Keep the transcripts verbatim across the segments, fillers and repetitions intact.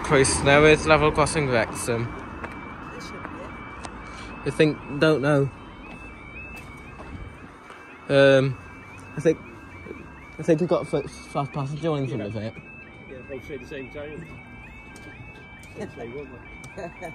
Croeso Newydd, level crossing Wrexham. I think, don't know. Um, I think, I think we got a fast passenger one in front yeah. of it. Yeah, both say the same time. Same say, won't they?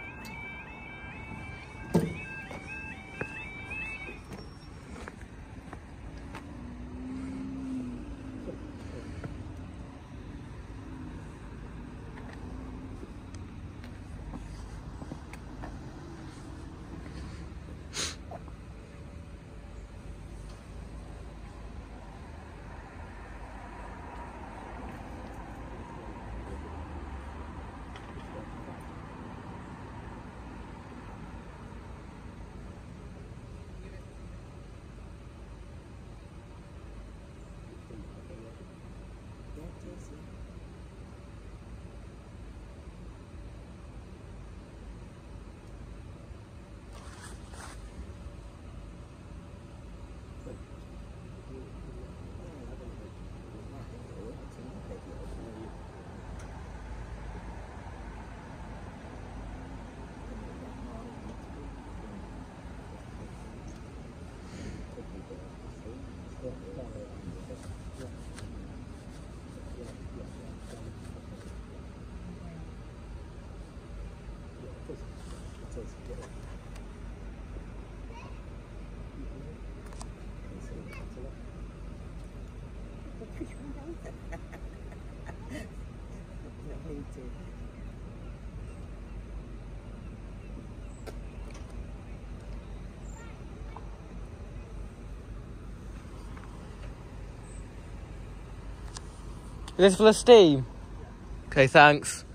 Is this full of steam? Okay, thanks.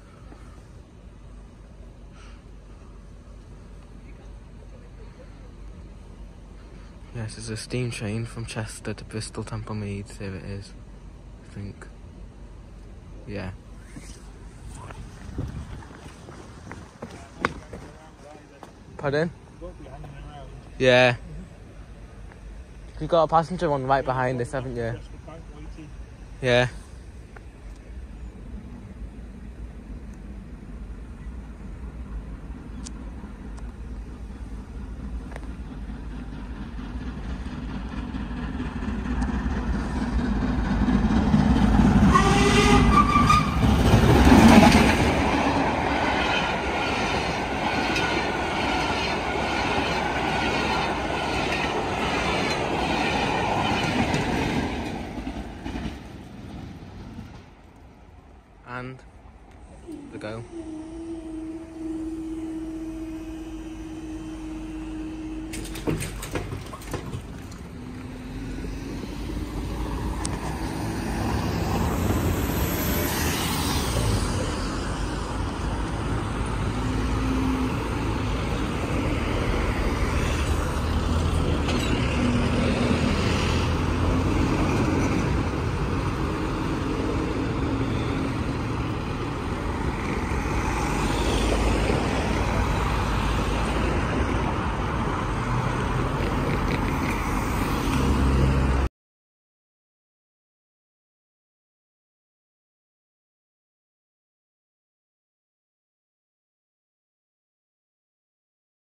Yes, it's a steam train from Chester to Bristol Temple Meads. Here it is, I think. Yeah. Pardon? Yeah. You've got a passenger one right behind us, haven't you? Yeah. And the go.